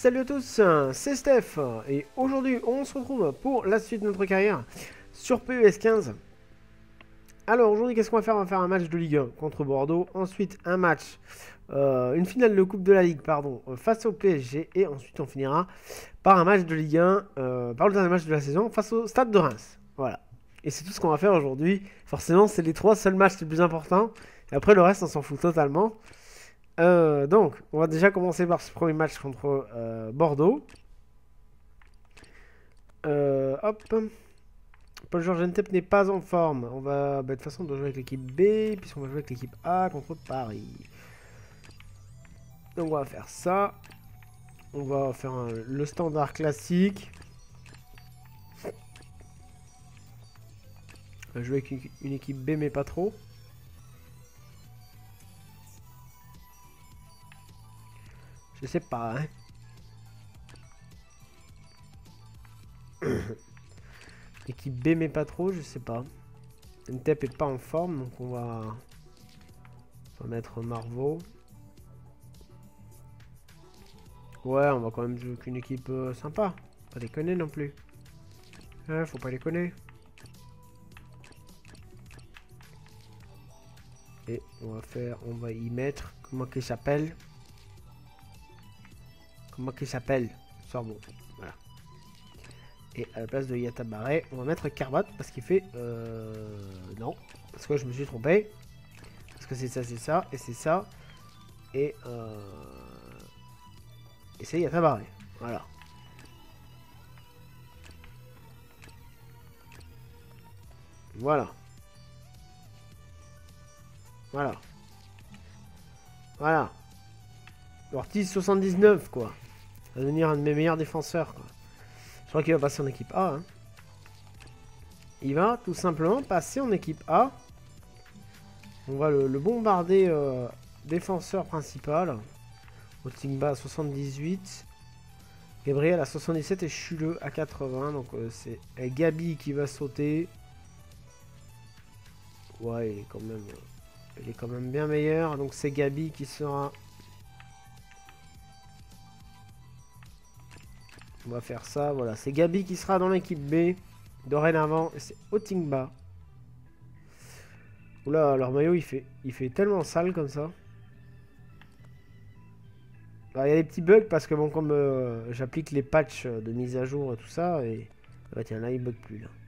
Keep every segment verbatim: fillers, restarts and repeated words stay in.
salut à tous, c'est Steph et aujourd'hui on se retrouve pour la suite de notre carrière sur P E S quinze. Alors aujourd'hui qu'est-ce qu'on va faire? On va faire un match de Ligue un contre Bordeaux, ensuite un match, euh, une finale de Coupe de la Ligue pardon, face au P S G et ensuite on finira par un match de Ligue un, euh, par le dernier match de la saison face au Stade de Reims. Voilà, et c'est tout ce qu'on va faire aujourd'hui. Forcément c'est les trois seuls matchs les plus importants et après le reste on s'en fout totalement. Euh, donc, on va déjà commencer par ce premier match contre euh, Bordeaux. Euh, hop. Paul-Georges Ntep n'est pas en forme. On va, bah, de toute façon, on doit jouer avec l'équipe B, puisqu'on va jouer avec l'équipe A contre Paris. Donc, on va faire ça. On va faire un, le standard classique. On va jouer avec une, une équipe B, mais pas trop. Je sais pas, hein. Équipe B mais pas trop, je sais pas. Ntep est pas en forme, donc on va, on va mettre Marveau. Ouais, on va quand même jouer avec une équipe euh, sympa. Pas déconner non plus. Ouais, faut pas déconner. Et on va faire, on va y mettre, comment qu'il s'appelle? Comment qu'il s'appelle? Sorbo. Voilà. Et à la place de Yatabare, on va mettre Carbot parce qu'il fait... Euh... Non. Parce que je me suis trompé. Parce que c'est ça, c'est ça, et c'est ça. Et... Euh... Et c'est Yatabare. Voilà. Voilà. Voilà. Voilà. Ortiz soixante-dix-neuf quoi. Va devenir un de mes meilleurs défenseurs quoi. Je crois qu'il va passer en équipe A. Hein. Il va tout simplement passer en équipe A. On va le, le bombarder euh, défenseur principal. Otingba à soixante-dix-huit. Gabriel à soixante-dix-sept et Chuleux à quatre-vingts. Donc euh, c'est Gabi qui va sauter. Ouais, il est quand même, euh, il est quand même bien meilleur. Donc c'est Gabi qui sera... On va faire ça, voilà. C'est Gabi qui sera dans l'équipe B. Dorénavant, et c'est Otingba. Oula, leur maillot, il fait, il fait tellement sale comme ça. Alors, il y a des petits bugs parce que, bon, comme euh, j'applique les patchs de mise à jour et tout ça, et... Ah, tiens, là, il bug plus, là.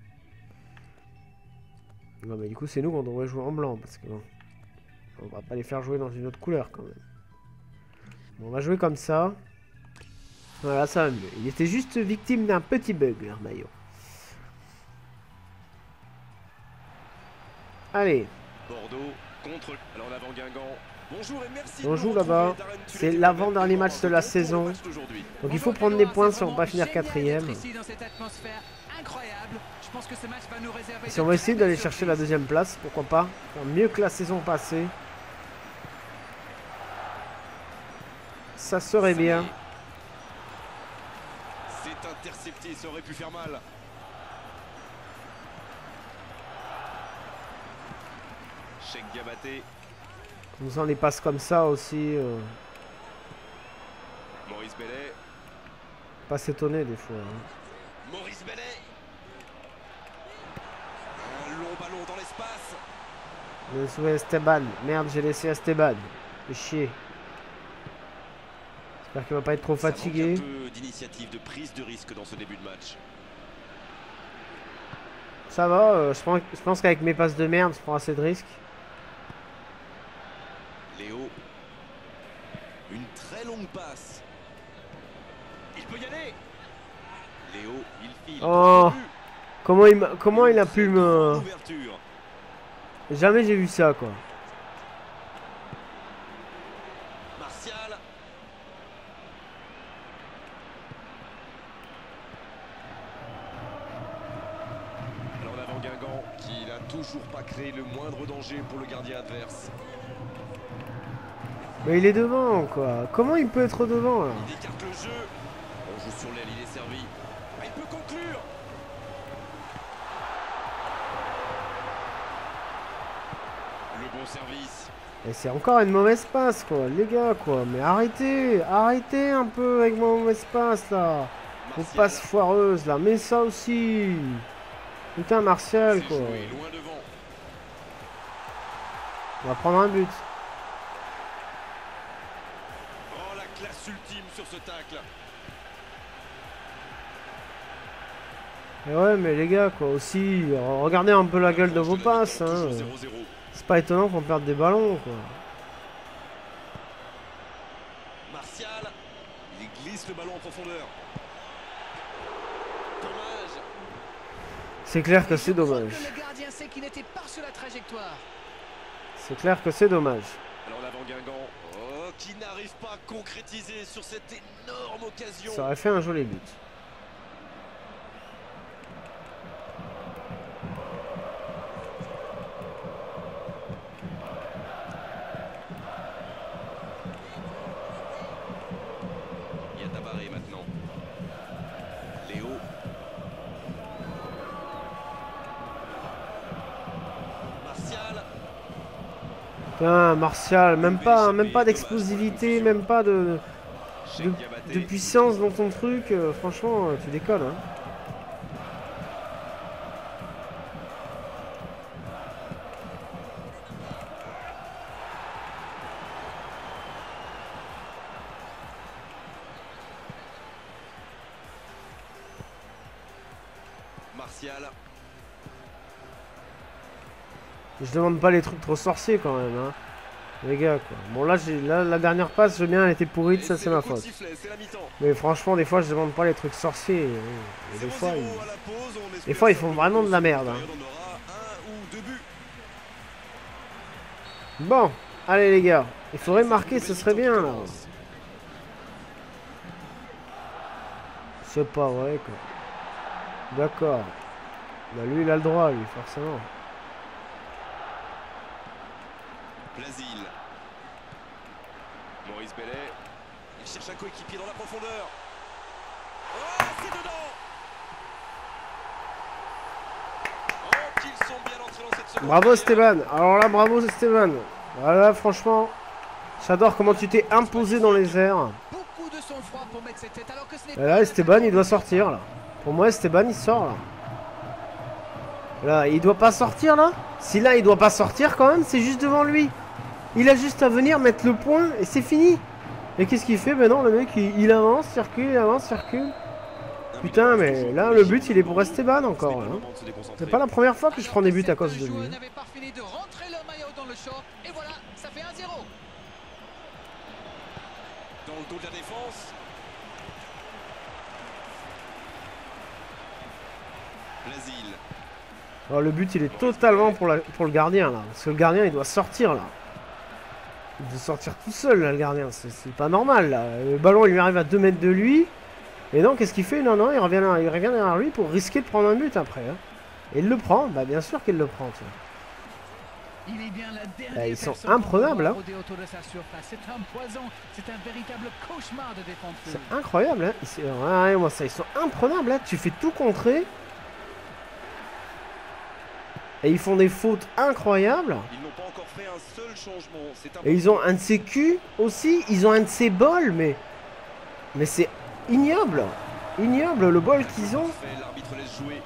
Non, mais du coup, c'est nous qu'on devrait jouer en blanc, parce que, bon, on va pas les faire jouer dans une autre couleur, quand même. Bon, on va jouer comme ça. Voilà, ça va mieux. Il était juste victime d'un petit bug, leur maillot. Allez. Bordeaux contre alors l'avant Guingamp. Bonjour et merci. On joue là-bas. C'est l'avant-dernier match de la saison. Donc il faut prendre des points si on ne va pas finir quatrième. Et si on va essayer d'aller chercher la deuxième place, pourquoi pas. Faire mieux que la saison passée. Ça serait bien. Intercepté, ça aurait pu faire mal. Cheikh Diabaté. Nous en les passe comme ça aussi. Euh... Maurice Bellet. Pas s'étonner des fois. Hein. Maurice Bellet. Un long ballon dans l'espace. Le souhait Esteban. Merde, j'ai laissé Esteban. Fais chier. J'espère qu'il va pas être trop fatigué. Ça manque un peu d'initiative, de prise de risque dans ce début de match. Ça va, euh, je pense, je pense qu'avec mes passes de merde, je prends assez de risques. Léo. Une très longue passe. Il peut y aller. Léo, il file. Oh, comment il, comment il a pu me... Jamais j'ai vu ça, quoi. Martial. Alors l'avant Guingamp qui n'a toujours pas créé le moindre danger pour le gardien adverse. Mais il est devant, quoi. Comment il peut être devant, là? Il écarte le jeu. On joue sur l'aile, il est servi. Ah, il peut conclure. Le bon service. Et c'est encore une mauvaise passe, quoi, les gars, quoi. Mais arrêtez, arrêtez un peu avec mon mauvaise passe, là. Vos passes foireuses, là. Mais ça aussi. Putain, Martial, quoi. On va prendre un but. Oh, la classe ultime sur ce tacle. Et ouais, mais les gars, quoi, aussi, regardez un peu la gueule de vos passes, hein. C'est pas étonnant qu'on perde des ballons, quoi. Martial, il glisse le ballon en profondeur. Dommage. C'est clair que c'est dommage. Le gardien sait qu'il n'était pas sur la trajectoire. C'est clair que c'est dommage. Alors l'avant Guingamp, oh, qui n'arrive pas à concrétiser sur cette énorme occasion. Ça aurait fait un joli but. Il y a Tabaré maintenant. Léo. Martial. Putain, Martial, même pas, même pas d'explosivité, même pas de, de, de puissance dans ton truc. Euh, franchement, tu déconnes, hein. Martial. Je demande pas les trucs trop sorciers quand même, hein. Les gars, quoi. Bon, là, j'ai là la dernière passe, je veux bien, elle était pourrie, ça c'est ma faute. Mais franchement, des fois, je demande pas les trucs sorciers. Et des fois, ils... des fois, ils font vraiment de la merde, hein. Bon, allez les gars, il faudrait marquer, ce serait bien là. C'est pas vrai, quoi. D'accord. Bah lui, il a le droit, lui, forcément. Blasile. Maurice Bellet. Il cherche un coéquipier dans la profondeur. Oh, c'est dedans. Oh, qu'ils sont bien entrés dans cette seconde. Bravo Esteban. Alors là, bravo Esteban. Voilà, franchement, j'adore comment tu t'es imposé dans les airs. Beaucoup de sang-froid pour mettre cette tête alors que ce n'est Et là, Esteban, il doit sortir, là. Pour moi, Esteban, il sort, là. Là, il doit pas sortir, là. Si là, il doit pas sortir, quand même, c'est juste devant lui. Il a juste à venir mettre le point et c'est fini. Et qu'est-ce qu'il fait maintenant, le mec, il, il avance, circule, il avance, circule. Putain, mais là, le but, il est pour Esteban, encore, hein. C'est pas la première fois que je prends des buts à cause de lui. Les joueurs n'avaient pas fini de rentrer leur maillot dans le short et voilà, ça fait un zéro. Dans le dos de la défense. Blasile. Alors le but il est totalement pour, la, pour le gardien là. Parce que le gardien il doit sortir là. Il doit sortir tout seul là le gardien. C'est pas normal là. Le ballon il lui arrive à deux mètres de lui. Et non qu'est-ce qu'il fait? Non non il revient, il revient derrière lui pour risquer de prendre un but après. Hein. Et il le prend. Bah bien sûr qu'il le prend. Il est bien la dernière bah, ils sont personne imprenables hein. autour de sa surface. C'est un poison. C'est un véritable cauchemar de défendre. C'est incroyable hein. Ils, ouais, moi, ça, ils sont imprenables là. Tu fais tout contrer. Et ils font des fautes incroyables. Ils n'ont pas encore fait un seul changement. Et ils ont un de ses culs aussi. Ils ont un de ses bols. Mais, mais c'est ignoble. Ignoble le bol qu'ils ont. L'arbitre laisse jouer.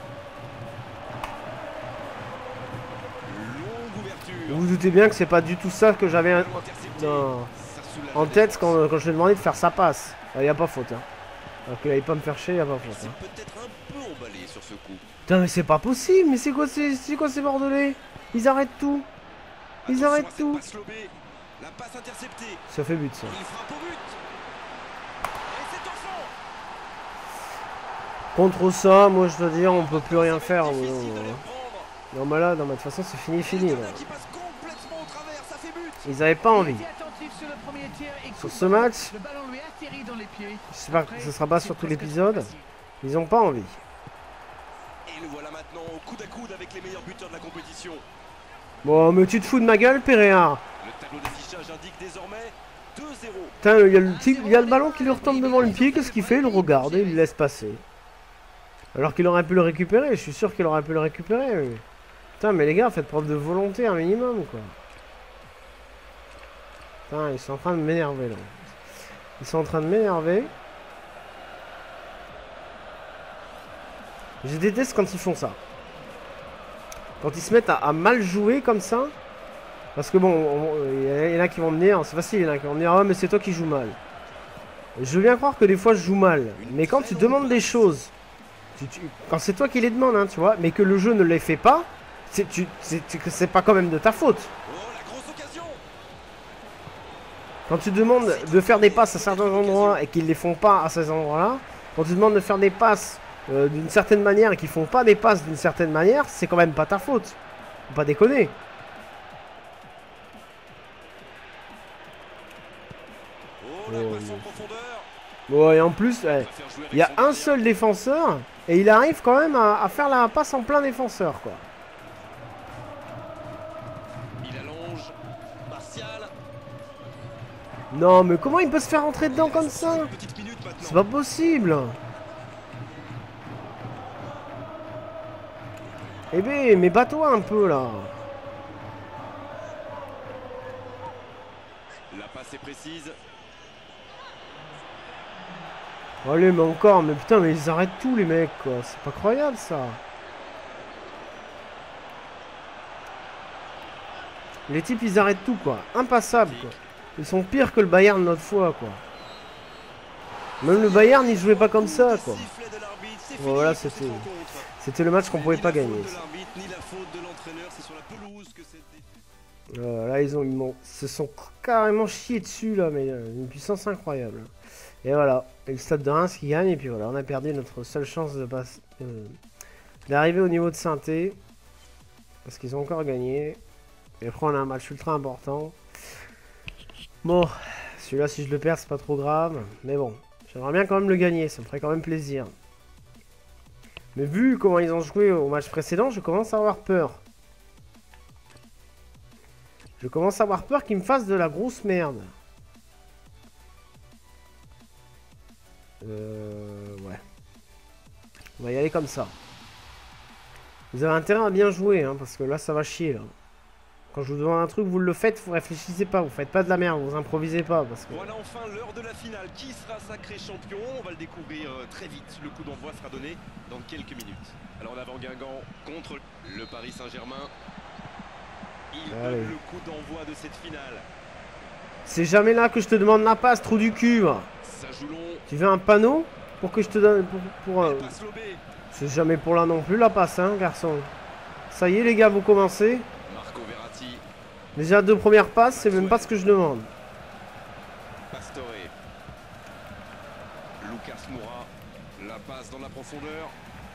Longue ouverture. Vous vous doutez bien que c'est pas du tout ça que j'avais un... non. en tête quand, quand je lui ai demandé de faire sa passe. Il n'y a pas faute. Hein. Alors qu'il n'allait pas me faire chier, il n'y a pas faute. Hein. Peut-être un peu emballé sur ce coup. Putain mais c'est pas possible, mais c'est quoi c'est quoi ces bordelais? Ils arrêtent tout. Ils Attention arrêtent tout. Passe lobée. La passe interceptée. Ça fait but ça. Il frappe au but. Et c'est au fond. Contre ça, moi je dois dire, on peut plus rien faire. Non, Non, non mais là, non, mais de toute façon c'est fini, fini. Là. Qui passe complètement au travers, ça fait but. Ils avaient pas envie. Sur, le premier tir et sur ce match, le ballon lui atterrit dans les pieds. J'espère que ce sera pas sur tout l'épisode. Ils ont pas envie. Et le voilà maintenant au coude à coude avec les meilleurs buteurs de la compétition. Bon, mais tu te fous de ma gueule, Péréa. Le tableau d'affichage indique désormais deux zéro. Putain, il y, a le, il y a le ballon qui lui retombe devant le pied. Qu'est-ce qu'il fait? Il le regarde et il le laisse passer. Alors qu'il aurait pu le récupérer. Je suis sûr qu'il aurait pu le récupérer. Oui. Putain, mais les gars, faites preuve de volonté un minimum, quoi. Putain, ils sont en train de m'énerver là. Ils sont en train de m'énerver. Je déteste quand ils font ça. Quand ils se mettent à, à mal jouer comme ça. Parce que bon, il y en a qui vont me dire, c'est facile, il y en a qui vont me dire, ah mais c'est toi qui joues mal. Je veux bien croire que des fois je joue mal. Mais quand tu demandes des choses, tu, tu, quand c'est toi qui les demandes, hein, tu vois, mais que le jeu ne les fait pas, c'est pas quand même de ta faute. Quand tu demandes de faire des passes à certains endroits et qu'ils ne les font pas à ces endroits-là, quand tu demandes de faire des passes euh, d'une certaine manière et qu'ils font pas des passes d'une certaine manière, c'est quand même pas ta faute. Faut pas déconner. Oh, et en plus, ouais, il y a un seul défenseur et il arrive quand même à, à faire la passe en plein défenseur, quoi. Il allonge. Martial. Non, mais comment il peut se faire rentrer dedans comme ça? C'est pas possible. Eh ben, mais bats-toi un peu là. La passe est précise. Allez, mais encore, mais putain, mais ils arrêtent tout les mecs, quoi. C'est pas croyable ça. Les types, ils arrêtent tout, quoi. Impassable, quoi. Ils sont pires que le Bayern l'autre fois, quoi. Même le Bayern, il jouait pas comme ça, quoi. Bon, voilà, c'était c'était le match qu'on pouvait pas gagner. Euh, là, ils ont, ils se sont carrément chiés dessus, là, mais euh, une puissance incroyable. Et voilà, et le Stade de Reims qui gagne, et puis voilà, on a perdu notre seule chance de passer, euh, d'arriver au niveau de Saint-Étienne, parce qu'ils ont encore gagné. Et après, on a un match ultra important. Bon, celui-là, si je le perds, c'est pas trop grave, mais bon, j'aimerais bien quand même le gagner, ça me ferait quand même plaisir. Mais vu comment ils ont joué au match précédent, je commence à avoir peur. Je commence à avoir peur qu'ils me fassent de la grosse merde. Euh, ouais. On va y aller comme ça. Vous avez intérêt à bien jouer, hein, parce que là, ça va chier, là. Quand je vous demande un truc, vous le faites, vous réfléchissez pas, vous faites pas de la merde, vous improvisez pas, parce que... Voilà enfin l'heure de la finale. Qui sera sacré champion? On va le découvrir euh, très vite. Le coup d'envoi sera donné dans quelques minutes. Alors l'avant Guingamp contre le Paris Saint-Germain. Il donne le coup d'envoi de cette finale. C'est jamais là que je te demande la passe, trou du cul. Ça joue long. Tu veux un panneau pour que je te donne... pour, pour euh... C'est jamais pour là non plus la passe, hein, garçon. Ça y est, les gars, vous commencez. Marco Verratti. Déjà deux premières passes, c'est même pas ce que je demande. Pastore. Lucas Moura. La passe dans la profondeur.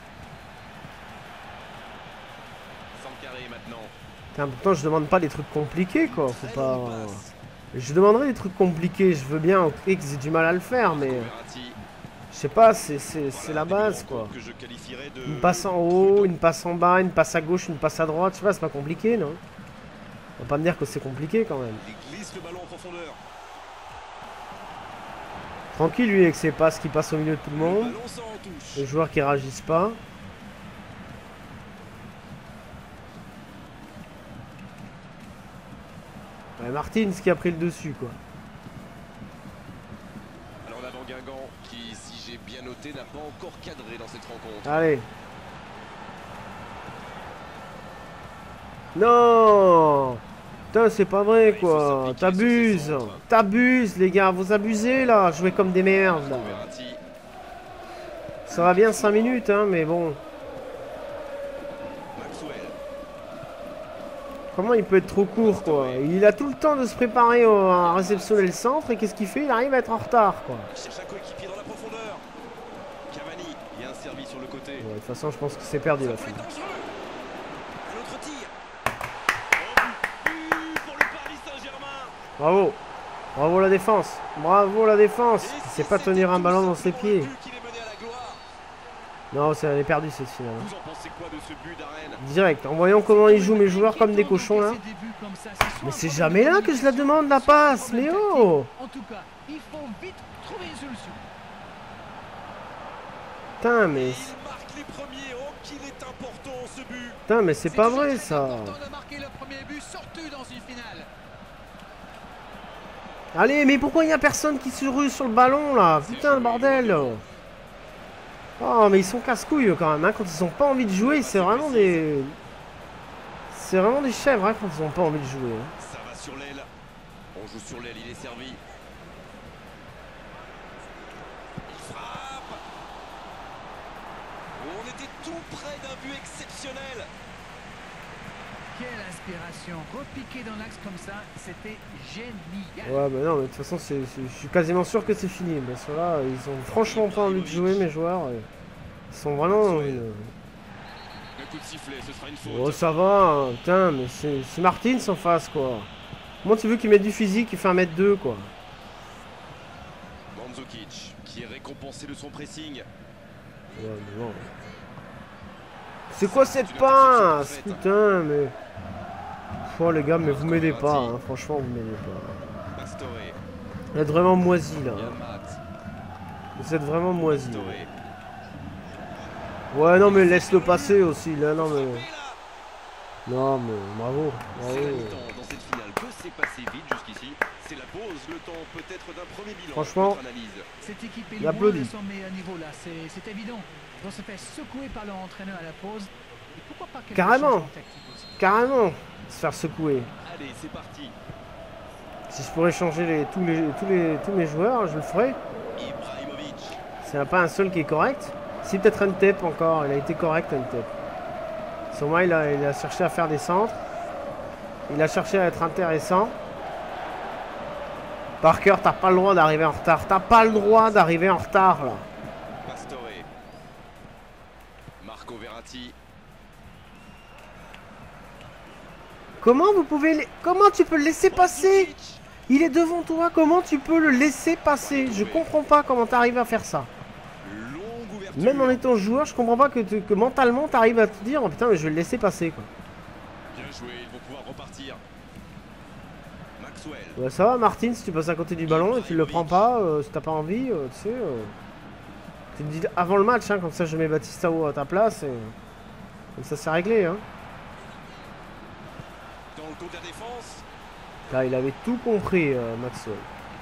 Sankaré maintenant. Putain, pourtant, je demande pas des trucs compliqués, quoi. Faut pas... Je demanderai des trucs compliqués, je veux bien, ok, que j'ai du mal à le faire, mais... Je sais pas, c'est la base, quoi. Une passe en haut, une passe en bas, une passe à gauche, une passe à droite, je sais pas, c'est pas compliqué, non? On va pas me dire que c'est compliqué, quand même. Tranquille, lui, avec ses passes qui passent au milieu de tout le monde. Les joueurs qui réagissent pas. Ouais, Martins qui a pris le dessus, quoi. Alors l'avant Guingamp qui, si j'ai bien noté, n'a pas encore cadré dans cette rencontre. Allez. Non. Putain, c'est pas vrai, quoi. T'abuses. T'abuses, les gars. Vous abusez, là. Jouez comme des merdes, là. Ça va bien cinq minutes, hein, mais bon. Comment il peut être trop court, quoi? Il a tout le temps de se préparer à réceptionner le centre et qu'est-ce qu'il fait? Il arrive à être en retard, quoi. Bon, de toute façon, je pense que c'est perdu la fin. Bravo. Bravo la défense. Bravo la défense. Il sait pas tenir un ballon dans ses pieds. Non, ça est perdu cette finale. Direct, en voyant comment ils jouent mes joueurs comme des cochons là. Mais c'est jamais là que je la demande la passe, mais oh! Putain, mais... Putain, mais c'est pas vrai ça. Allez, mais pourquoi il n'y a personne qui se rue sur le ballon là? Putain, le bordel. Oh, mais ils sont casse-couilles quand même, hein. Quand ils ont pas envie de jouer, c'est vraiment des... C'est vraiment des chèvres, hein, quand ils ont pas envie de jouer. Hein. Ça va sur l'aile. On joue sur l'aile, il est servi. Il frappe. On était tout près d'un but exceptionnel. Quelle inspiration. Repiquer dans l'axe comme ça, c'était génial. Ouais, bah non, mais de toute façon, c'est, c'est, je suis quasiment sûr que c'est fini. Parce que là, ils ont franchement pas envie de jouer, mes joueurs. Ils sont vraiment... Une... Un coup de sifflet, ce sera une faute. Oh, ça va, hein. Putain, mais c'est, c'est Martins en face, quoi. Comment tu veux qu'il mette du physique, il fait un mètre deux, quoi. Mandzukic, qui est récompensé de son pressing. Ouais, mais non. C'est quoi cette pince? Putain, mais... Oh les gars, mais vous m'aidez pas, hein. Franchement, vous m'aidez pas. Vous êtes vraiment moisi, là. Hein. Vous êtes vraiment moisi. Ouais, non, mais laisse-le passer aussi, là, non, mais... Non, mais bravo, bravo. Dans cette finale, que s'est passé vite jusqu'ici? C'est la pause, le temps peut-être d'un premier bilan. Franchement, cette équipe est loin de son meilleur niveau là, c'est évident. On se fait secouer par leur entraîneur à la pause. Et pourquoi pas carrément, carrément, se faire secouer. Allez, c'est parti. Si je pourrais changer les, tous, les, tous, les, tous mes joueurs, je le ferais. S'il n'y en a pas un seul qui est correct. Si, peut-être Ntep encore, il a été correct Ntep. Sûrement, il a, il a cherché à faire des centres. Il a cherché à être intéressant. Parker, t'as pas le droit d'arriver en retard. T'as pas le droit d'arriver en retard là. Pastore. Marco Verratti. Comment vous pouvez... Comment tu peux le laisser passer? Il est devant toi. Comment tu peux le laisser passer? Je comprends pas comment t'arrives à faire ça. Même en étant joueur, je comprends pas que, tu, que mentalement t'arrives à te dire oh putain mais je vais le laisser passer quoi. Bien joué, ils vont pouvoir repartir. Maxwell. Ouais, ça va Martin, si tu passes à côté du ballon et tu le prends pas, euh, si t'as pas envie, euh, tu sais. Euh, tu te dis avant le match, hein, comme ça je mets Batistao à ta place et comme ça c'est réglé. Hein. Dans le coup de la défense. Là il avait tout compris euh, Maxwell.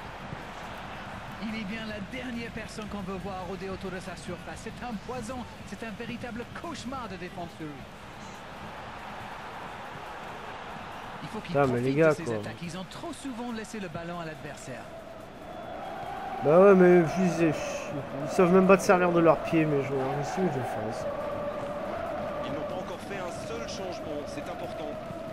Il est bien la dernière personne qu'on veut voir rôder autour de sa surface. C'est un poison, c'est un véritable cauchemar de défendre sur lui. Il faut qu'ils ah, profitent mais les gars, de ces quoi. attaques. Ils ont trop souvent laissé le ballon à l'adversaire. Bah ouais, mais ils, ils, ils savent même pas te servir de leurs pieds, mes joueurs. Qu'est-ce que je fasse? Ils n'ont pas encore fait un seul changement, c'est important.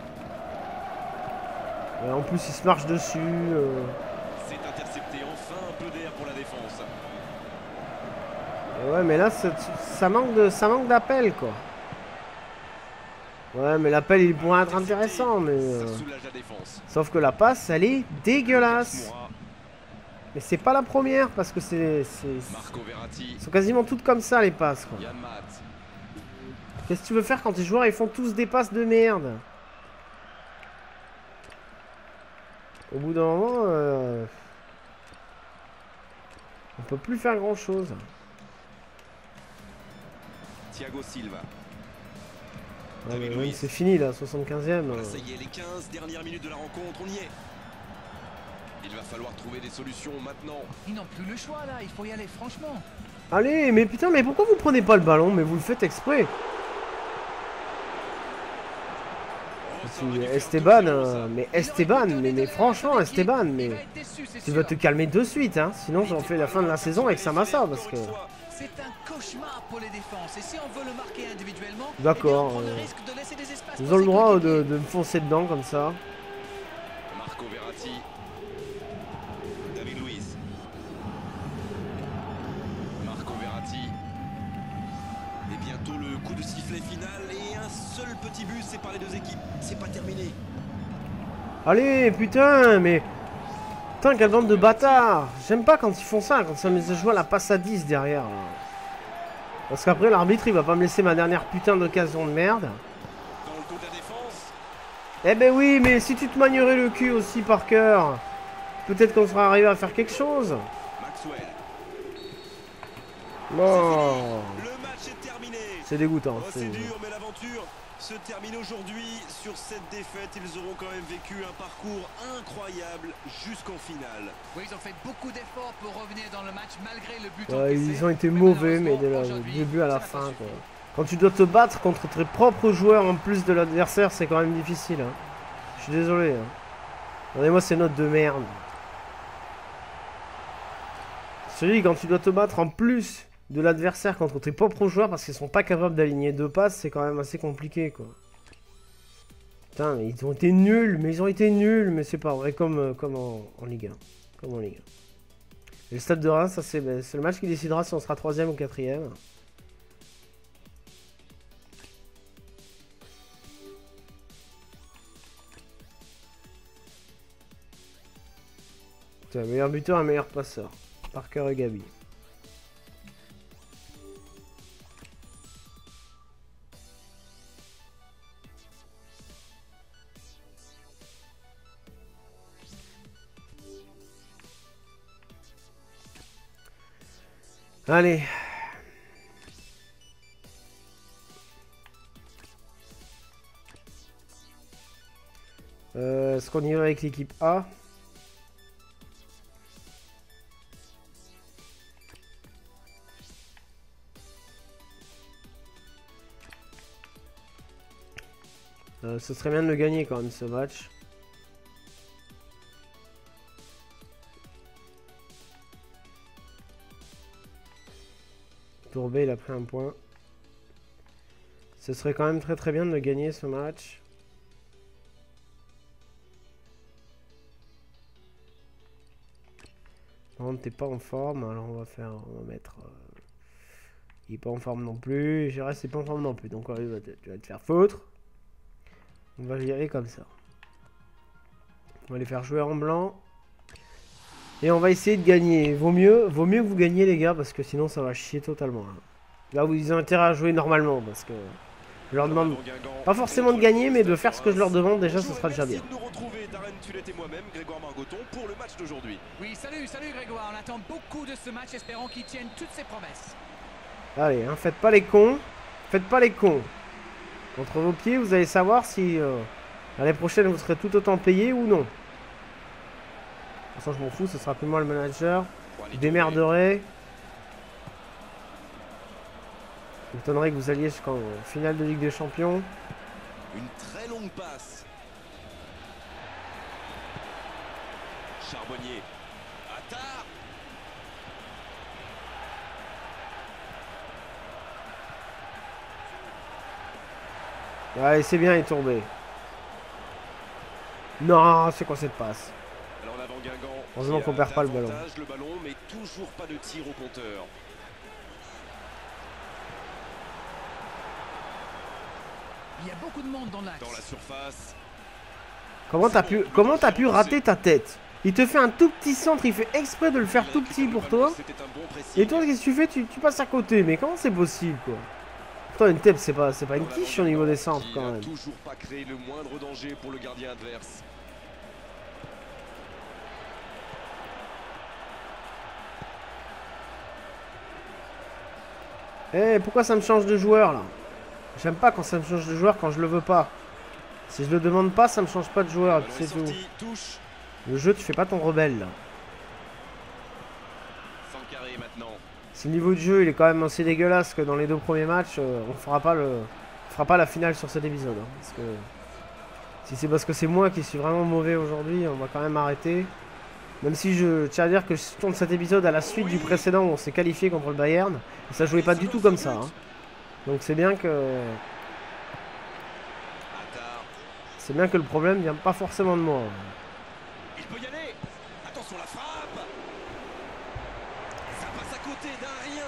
Et en plus, ils se marchent dessus. Euh... C'est intercepté, enfin un peu d'air pour la défense. Et ouais, mais là, ça, ça manque de, ça manque d'appel, quoi. Ouais, mais l'appel, il pourrait être intéressant, mais... Euh... Sauf que la passe, elle est dégueulasse. Mais c'est pas la première, parce que c'est... Ils sont quasiment toutes comme ça, les passes, quoi. Qu'est-ce que tu veux faire quand tes joueurs, ils font tous des passes de merde? Au bout d'un moment, euh... on peut plus faire grand chose. Thiago Silva. Ouais, c'est fini là, soixante-quinzième. Voilà, ça y est, les quinze dernières minutes de la rencontre, on y est. Il va falloir trouver des solutions maintenant. Ils n'ont plus le choix là, il faut y aller franchement. Allez, mais putain, mais pourquoi vous prenez pas le ballon? Mais vous le faites exprès. Esteban, euh, mais Esteban, mais, mais franchement Esteban, mais tu vas te calmer de suite, hein, sinon j'en fais la fin de la saison avec Samassa parce que. C'est un cauchemar pour les défenses et si on veut le marquer individuellement, d'accord. Eh euh, ils ont le droit de, de me foncer dedans comme ça. Marco Verratti, David Luiz, Marco Verratti. Et bientôt le coup de sifflet final et un seul petit but sépare les deux équipes. C'est pas terminé. Allez, putain, mais... Putain, quelle bande de bâtards. J'aime pas quand ils font ça, quand ça me laisse jouer à la passe à dix derrière. Là. Parce qu'après, l'arbitre, il va pas me laisser ma dernière putain d'occasion de merde. Dans le coup de la défense. Eh ben oui, mais si tu te magnerais le cul aussi, par cœur, peut-être qu'on sera arrivé à faire quelque chose. Maxwell. Non. Le match est terminé. C'est dégoûtant. Oh, c'est dur, mais l'aventure se termine aujourd'hui. Sur cette défaite, ils auront quand même vécu un parcours incroyable jusqu'en finale. Oui, ils ont fait beaucoup d'efforts pour revenir dans le match malgré le but Ouais, encaissé. ils ont été Mais mauvais, mais malheureusement, de la- du début à la ça n'a pas fin, suffi. quoi. Quand tu dois te battre contre tes propres joueurs en plus de l'adversaire, c'est quand même difficile. Hein. Je suis désolé. Hein. Regardez-moi ces notes de merde. Je te dis, quand tu dois te battre en plus de l'adversaire contre tes propres joueurs parce qu'ils sont pas capables d'aligner deux passes, c'est quand même assez compliqué, quoi. Putain, mais ils ont été nuls, mais ils ont été nuls, mais c'est pas vrai, comme, euh, comme en, en Ligue un. Comme en Ligue un. Et le Stade de Reims, ça c'est ben, c'est le match qui décidera si on sera troisième ou quatrième. Un meilleur buteur, un meilleur passeur. Parker et Gabi. Allez. Euh, Est-ce qu'on y va avec l'équipe A? Euh, ce serait bien de le gagner quand même ce match. Tourbé, il a pris un point. Ce serait quand même très très bien de le gagner ce match. Par contre, t'es pas en forme, alors on va faire, on va mettre. Euh, il est pas en forme non plus. G R S c'est pas en forme non plus, donc ouais, va te, tu vas te faire foutre. On va y aller comme ça. On va les faire jouer en blanc. Et on va essayer de gagner. Vaut mieux, vaut mieux que vous gagniez les gars, parce que sinon ça va chier totalement. Là, là où ils ont intérêt à jouer normalement, parce que je leur demande pas forcément de gagner, mais de faire ce que je leur demande déjà, ce sera déjà bien. Merci de nous retrouver, Darren Tullet et moi-même, Grégoire Margoton, pour le match d'aujourd'hui. Oui, salut, salut Grégoire. On attend beaucoup de ce match, espérons qu'il tienne toutes ses promesses. Allez, hein, faites pas les cons. Faites pas les cons. Entre vos pieds, vous allez savoir si euh, l'année prochaine vous serez tout autant payé ou non. De toute façon, je m'en fous, ce sera plus moi le manager. Je démerderai. Je m'étonnerais que vous alliez jusqu'en finale de Ligue des Champions. Une très longue passe. Charbonnier. Attard. Allez, c'est bien, il est tombé. Non, c'est quoi cette passe? Alors l'avant Guingamp. Heureusement qu'on perd pas le ballon. Le ballon, mais toujours pas de tir au compteur. Il y a beaucoup de monde dans l'axe. Dans la surface. Comment t'as pu, comment t'as pu rater ta tête? Il te fait un tout petit centre, il fait exprès de le faire tout petit pour toi. Et toi, qu'est-ce que tu fais? tu, tu passes à côté. Mais comment c'est possible, quoi? Pourtant, une tête, c'est pas, c'est pas une quiche au niveau des centres, quand même. Il n'a toujours pas créé le moindre danger pour le gardien adverse. Eh, pourquoi ça me change de joueur, là? J'aime pas quand ça me change de joueur quand je le veux pas. Si je le demande pas, ça me change pas de joueur, c'est tout. Touche. Le jeu, tu fais pas ton rebelle, là. Sankaré maintenant. Si le niveau de jeu il est quand même assez dégueulasse que dans les deux premiers matchs, euh, on fera pas le, on fera pas la finale sur cet épisode. Hein, parce que si c'est parce que c'est moi qui suis vraiment mauvais aujourd'hui, on va quand même arrêter. Même si je tiens à dire que je tourne cet épisode à la suite du précédent où on s'est qualifié contre le Bayern, et ça jouait pas du tout comme ça. Hein. Donc c'est bien que c'est bien que le problème vient pas forcément de moi. Il peut y aller. Attention la frappe. Ça passe à côté d'un rien.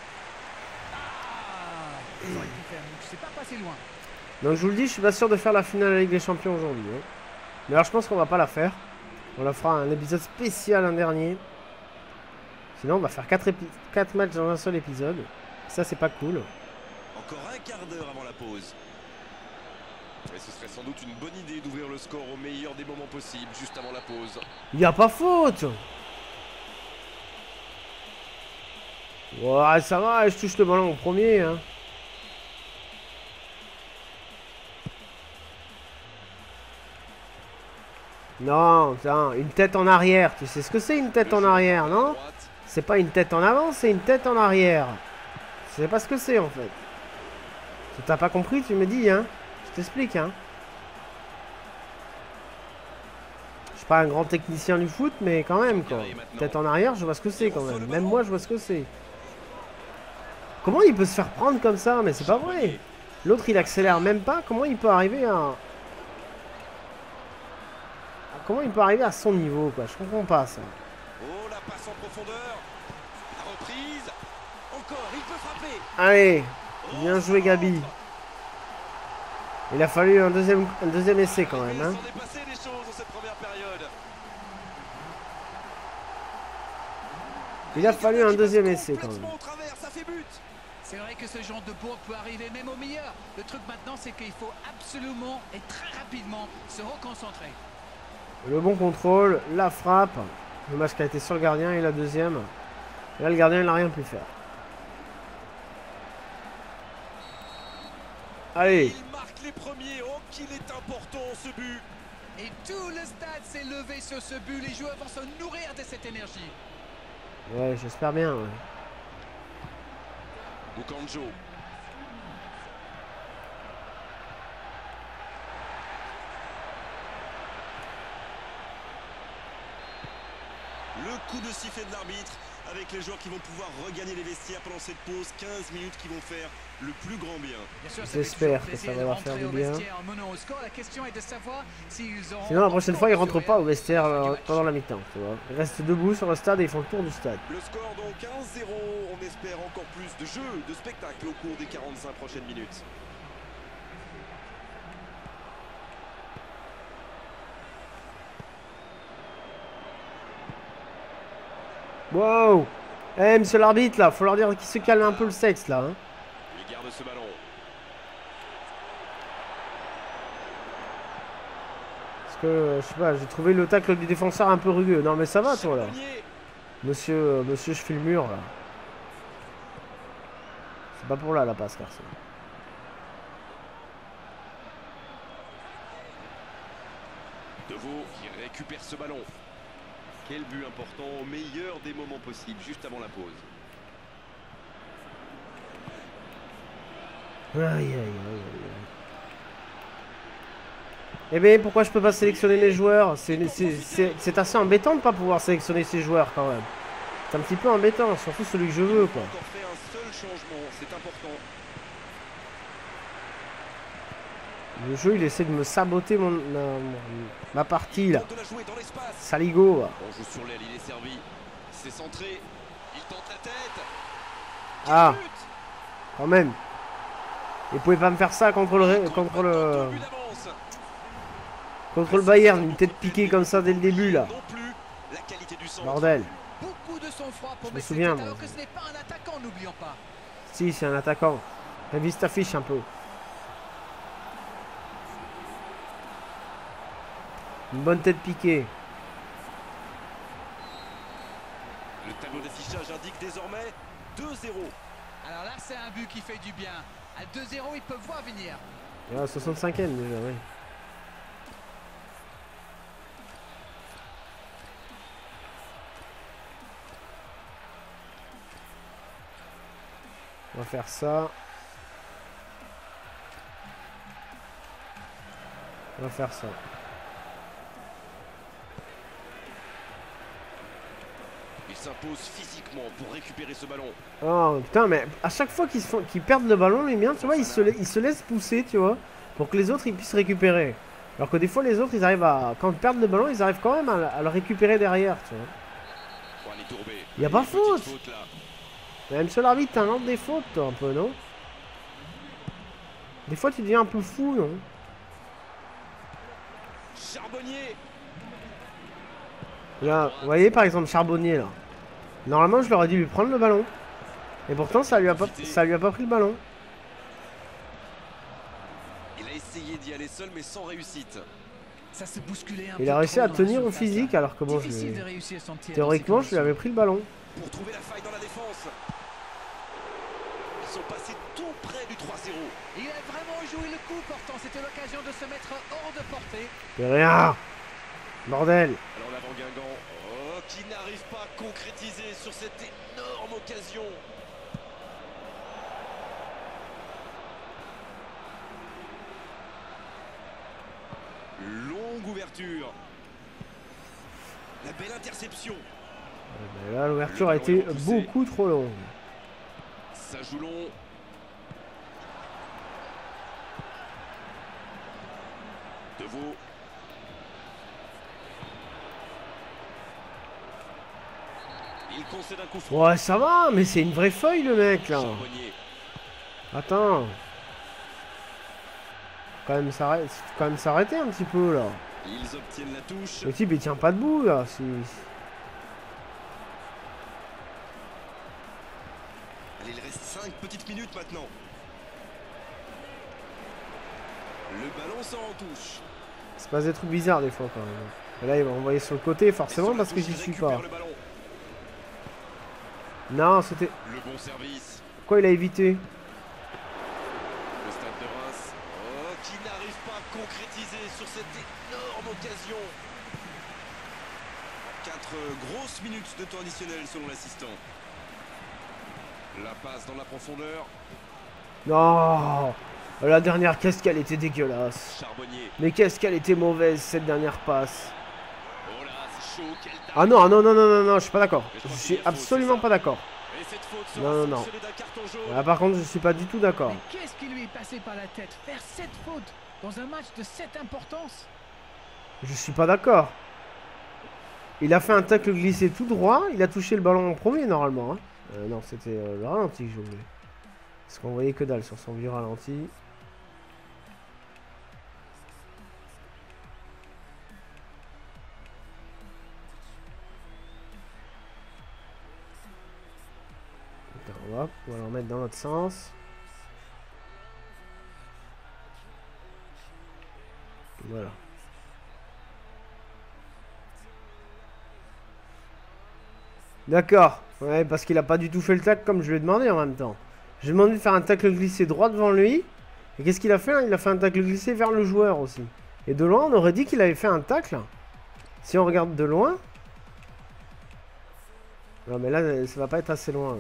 Ah, ils auraient pu faire mieux. C'est pas passé loin. Donc je vous le dis, je suis pas sûr de faire la finale de la Ligue des Champions aujourd'hui. Hein. Mais alors je pense qu'on va pas la faire. On la fera un épisode spécial, un dernier. Sinon on va faire quatre matchs dans un seul épisode. Ça c'est pas cool. Encore un quart d'heure avant la pause. Et ce serait sans doute une bonne idée d'ouvrir le score au meilleur des moments possibles, juste avant la pause. Il n'y a pas faute. Ouais, ça va, je touche le ballon au premier. Hein. Non, putain, une tête en arrière. Tu sais ce que c'est une tête en arrière, non? C'est pas une tête en avant, c'est une tête en arrière. Tu sais pas ce que c'est en fait. Si t'as pas compris, tu me dis, hein. Je t'explique, hein. Je suis pas un grand technicien du foot, mais quand même, quoi. Tête en arrière, je vois ce que c'est quand même. Même moi, je vois ce que c'est. Comment il peut se faire prendre comme ça? Mais c'est pas vrai. L'autre, il accélère même pas. Comment il peut arriver à... Comment il peut arriver à son niveau, quoi? Je comprends pas, ça. Oh, la passe en profondeur. La reprise. Encore, il peut frapper. Allez, bien joué, Gabi. Il a fallu un deuxième, un deuxième essai, quand même, hein. Il s'en est passé des choses dans cette première période. Il a fallu un deuxième essai, quand même. C'est vrai que ce genre de bourre peut arriver même au meilleur. Le truc maintenant, c'est qu'il faut absolument et très rapidement se reconcentrer. Le bon contrôle, la frappe. Le match qui a été sur le gardien et la deuxième. Et là, le gardien, il n'a rien pu faire. Allez. Il marque les premiers. Oh, qu'il est important ce but. Et tout le stade s'est levé sur ce but. Les joueurs vont se nourrir de cette énergie. Ouais, j'espère bien. Ouais. Bukanjo. Le coup de sifflet de l'arbitre avec les joueurs qui vont pouvoir regagner les vestiaires pendant cette pause. quinze minutes qui vont faire le plus grand bien. J'espère que ça va leur faire du bien. La question est de savoir s'ils auront... Sinon, la prochaine fois, ils rentrent pas au vestiaire euh, pendant la mi-temps. Ils restent debout sur le stade et ils font le tour du stade. Le score donc un zéro. On espère encore plus de jeu, de spectacle au cours des quarante-cinq prochaines minutes. Wow! Eh, monsieur l'arbitre, là, faut leur dire qu'ils se calment un peu le sexe, là. Hein. Il garde ce ballon. Parce que, je sais pas, j'ai trouvé le tacle du défenseur un peu rugueux. Non, mais ça va, toi, là. Monsieur, euh, monsieur, je fais le mur, là. C'est pas pour là, la passe, garçon. Deveau qui récupère ce ballon. Quel but important au meilleur des moments possibles, juste avant la pause. Aïe, aïe, aïe, aïe. Eh bien, pourquoi je peux pas sélectionner les joueurs? C'est assez embêtant de pas pouvoir sélectionner ces joueurs, quand même. C'est un petit peu embêtant, surtout celui que je veux, quoi. Encore fait un seul changement, c'est important. Le jeu, il essaie de me saboter mon, ma, ma partie, là. Saligo. On joue sur l'aile, il est servi. C'est centré. Il tente la tête. Ah, quand même. Vous pouvez pas me faire ça contre le... Contre le... Contre le Bayern, une tête piquée comme ça dès le début, là. Bordel. Je me souviens, moi. Si, c'est un attaquant. Révise ta fiche un peu. Une bonne tête piquée. Le tableau d'affichage indique désormais deux zéro. Alors là, c'est un but qui fait du bien. À deux zéro, ils peuvent voir venir. Ah, soixante-cinquième déjà, oui. On va faire ça. On va faire ça. Il s'impose physiquement pour récupérer ce ballon. Oh putain, mais à chaque fois qu'ils qu'ils perdent le ballon, les miens, tu vois, ils se, ils se laissent pousser, tu vois, pour que les autres ils puissent récupérer. Alors que des fois, les autres, ils arrivent à. Quand ils perdent le ballon, ils arrivent quand même à, à le récupérer derrière, tu vois. Il n'y a pas faute. Même sur l'arbitre, t'as un ordre des fautes, toi, un peu, non? Des fois, tu deviens un peu fou, non? Charbonnier. Là, vous voyez, par exemple, Charbonnier, là. Normalement, je leur ai dit lui prendre le ballon. Et pourtant, ça lui a pas, ça lui a pas pris le ballon. Il a essayé d'y aller seul, mais sans réussite. Ça s'est bousculé un Il a réussi à tenir au physique, alors que bon, je théoriquement, je lui avais pris le ballon. Pour trouver la faille dans la défense. Ils sont passés tout près du trois zéro. Il a vraiment joué le coup, pourtant. C'était l'occasion de se mettre hors de portée. C'est rien. Bordel. Alors en avant Guingamp, oh, qui n'arrive pas à concrétiser sur cette énorme occasion. Longue ouverture. La belle interception. Mais là, l'ouverture a été beaucoup trop longue. Ça joue long. Deveau. Il concède un coup franc. Ouais, ça va, mais c'est une vraie feuille, le mec, là. Charbonnier. Attends. Quand même s'arrêter, quand même s'arrêter un petit peu, là. Ils obtiennent la touche. Le type, il tient pas debout, là. Si... Allez, il reste cinq petites minutes maintenant. Le ballon sort en touche. C'est pas des trucs bizarres, des fois, quand même. Et là, il va envoyer sur le côté, forcément, parce que j'y suis pas. Non, c'était... Le bon service. Quoi, il a évité? Le stade de Reims. Oh, qui n'arrive pas à concrétiser sur cette énorme occasion. Quatre grosses minutes de temps additionnel selon l'assistant. La passe dans la profondeur. Non. La dernière, qu'est-ce qu'elle était dégueulasse. Charbonnier. Mais qu'est-ce qu'elle était mauvaise, cette dernière passe. Oh là, c'est chaud. Quel Ah non, non, non, non, non, non, je suis pas d'accord. Je Je crois suis qu'il y a faute, absolument c'est ça. pas d'accord. Et cette faute sera Non, non, non. sanctionnée d'un carton jaune. Là, par contre, je suis pas du tout d'accord. Mais qu'est-ce qui lui est passé par la tête? Faire cette faute dans un match de cette importance? Je suis pas d'accord. Il a fait un tacle glissé tout droit. Il a touché le ballon en premier, normalement. Hein. Euh, non, c'était euh, le ralenti que je voulais. Parce qu'on voyait que dalle sur son vieux ralenti. Hop, on va le remettre dans l'autre sens. Voilà. D'accord. Ouais, parce qu'il a pas du tout fait le tacle comme je lui ai demandé en même temps. J'ai demandé de faire un tacle glissé droit devant lui. Et qu'est-ce qu'il a fait? Il a fait un tacle glissé vers le joueur aussi. Et de loin, on aurait dit qu'il avait fait un tacle. Si on regarde de loin. Non, mais là, ça va pas être assez loin. Là.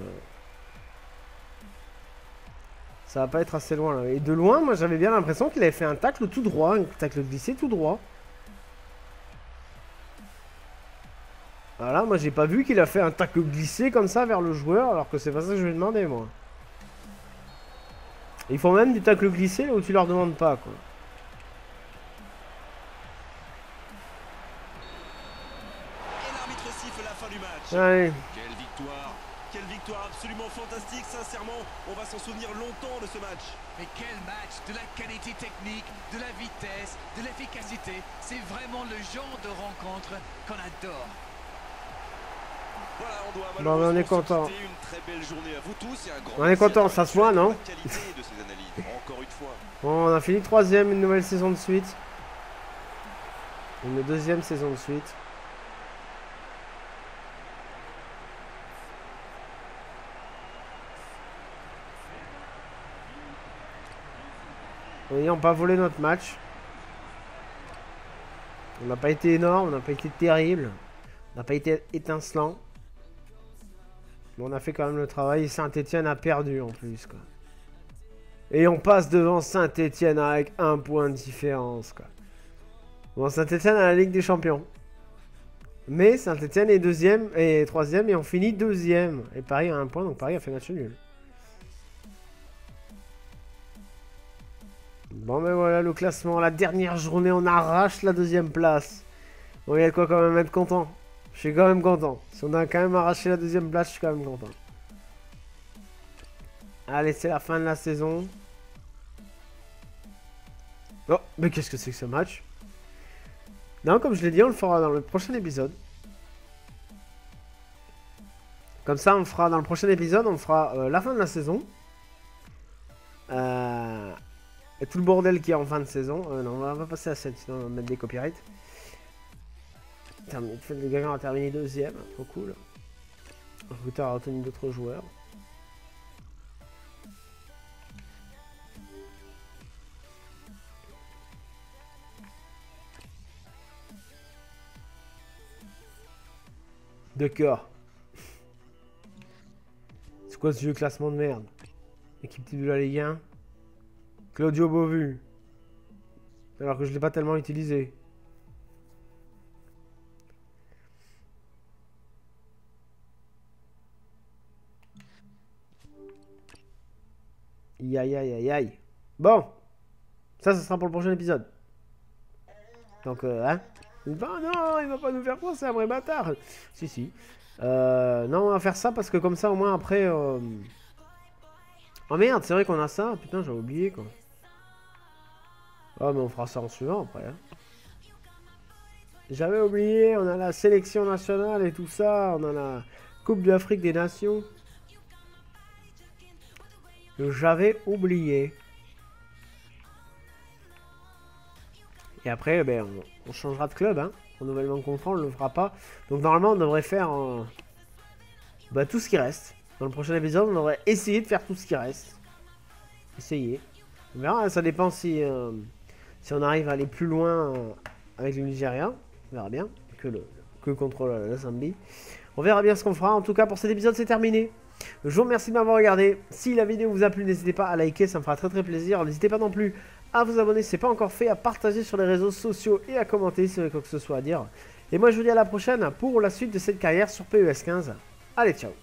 Ça va pas être assez loin là. Et de loin, moi j'avais bien l'impression qu'il avait fait un tacle tout droit, un tacle glissé tout droit. Voilà, moi j'ai pas vu qu'il a fait un tacle glissé comme ça vers le joueur, alors que c'est pas ça que je lui ai demandé moi. Ils font même du tacle glissé là où tu leur demandes pas quoi. Et l'arbitre siffle la fin du match. Allez. Quelle victoire. Quelle victoire absolument fantastique, sincèrement, on va s'en souvenir longtemps de ce match. Mais quel match! De la qualité technique, de la vitesse, de l'efficacité. C'est vraiment le genre de rencontre qu'on adore. Voilà, on doit Bon, mais on est content. Une très belle journée à vous tous et un grand On est content, ça se voit, non? la qualité de ces analyses, encore une fois. Bon, on a fini troisième, une nouvelle saison de suite. Une deuxième saison de suite. N'ayant pas volé notre match. On n'a pas été énorme, on n'a pas été terrible. On n'a pas été étincelant. Mais on a fait quand même le travail. Et Saint-Etienne a perdu en plus. Quoi. Et on passe devant Saint-Etienne avec un point de différence. Quoi. Bon, Saint-Etienne a la Ligue des Champions. Mais Saint-Etienne est deuxième et troisième et on finit deuxième. Et Paris a un point, donc Paris a fait match nul. Bon ben voilà le classement, la dernière journée on arrache la deuxième place. Bon il y a de quoi quand même être content. Je suis quand même content. Si on a quand même arraché la deuxième place, je suis quand même content. Allez c'est la fin de la saison. Oh mais qu'est-ce que c'est que ce match? Non comme je l'ai dit on le fera dans le prochain épisode. Comme ça on fera dans le prochain épisode on fera euh, la fin de la saison. Euh... Et tout le bordel qui est en fin de saison. Euh, non, on va, on va passer à sept, sinon on va mettre des copyrights. Le gagnant a terminé deuxième, trop cool. Le recruteur a retenu d'autres joueurs. D'accord. C'est quoi ce vieux classement de merde? Équipe type de la Ligue un. Claudio Beauvu. Alors que je l'ai pas tellement utilisé. Aïe aïe aïe aïe aïe. Bon. Ça, ça sera pour le prochain épisode. Donc, euh, hein. Oh non, il va pas nous faire quoi, c'est un vrai bâtard. Si, si. Euh, non, on va faire ça parce que comme ça, au moins, après... Euh... Oh merde, c'est vrai qu'on a ça. Putain, j'ai oublié, quoi. Oh, mais on fera ça en suivant, après. Hein. J'avais oublié, on a la sélection nationale et tout ça. On a la Coupe d'Afrique des Nations. J'avais oublié. Et après, ben, on, on changera de club, hein. Renouvellement de contrat, on ne le fera pas. Donc normalement, on devrait faire euh, bah, tout ce qui reste. Dans le prochain épisode, on devrait essayer de faire tout ce qui reste. Essayer. On verra, ça dépend si, euh, si on arrive à aller plus loin euh, avec le Nigeria. On verra bien. Que, le, que contre la, la Zambie. On verra bien ce qu'on fera. En tout cas, pour cet épisode, c'est terminé. Je vous remercie de m'avoir regardé. Si la vidéo vous a plu, n'hésitez pas à liker, ça me fera très très plaisir. N'hésitez pas non plus à vous abonner si ce n'est pas encore fait, à partager sur les réseaux sociaux et à commenter si vous avez quoi que ce soit à dire. Et moi je vous dis à la prochaine pour la suite de cette carrière sur P E S quinze. Allez, ciao!